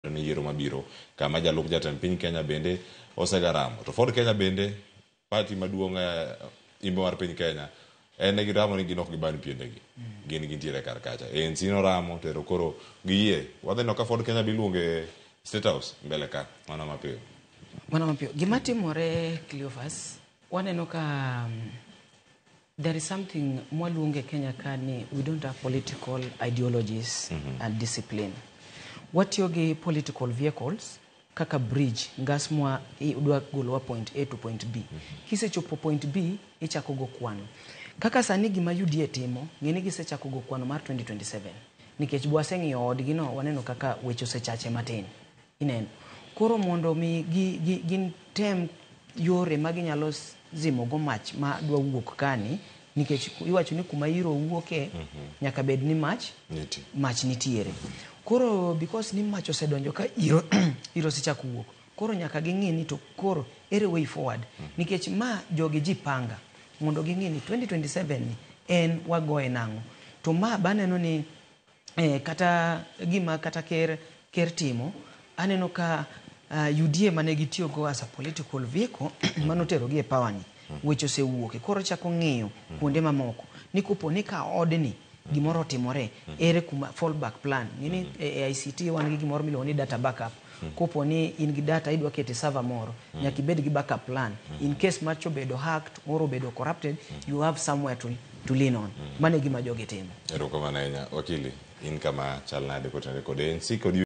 ni yiero mabiro kama jalup jatend piny Kenya bende osegaramo to Ford Kenya bende party maduong' imbe mar piny Kenya en gi ramo ni ginok giban piendegi gin gintiere kar kacha ANC no ramo tero koro giyie wadhi no ka Ford Kenya biluonge State House mbele ka mana mapiyo gima timore Cleophas waneno ka there is something mwaluonge Kenya kani we don't have political ideologies and discipline. Watiyo gi political vehicles kaka bridge ngas mwa udwa golowa point A to point B. Kisechopo point B ichako go kwano. Kaka sani gima UDA timo ng'eni gisechako go kwano mar 2027 nikech bwaseng'iyo odgi no waneno kaka weche osechache matin. Ineno koro mondo mi gin tem yore maginyalo zimo go mach ma dwa wuok kani nikech iwacho ni kuma iro wuoke nyaka bed ni mach nitiere. Koro because ni mach osedonjo ka iro sichako wuok koro nyaka ging'i ni to koro ere way forward nikech ma jogi ji panga mondo ging'i ni 2027 ni en wagoe nango to ma baneno ni kata gima kata ker timo aneno ka UDA mane gitiyo go as a political vehicle manotero gi e power ni weche osewuoke koro chako ng'iyo kuonde mamoko ni kopo ni ka odni gimoro timore ere kuma fallback plan nini ICT wan gi gimoro miluongo ni data backup kopo ni in gi data idwa kete server moro nyaka ibed gi backup plan in case macho bedo hacked or bedo corrupted you have somewhere to lean on mane gima joge timo erokamano ahinya wakili in kama chal nade kotende kod ANC kod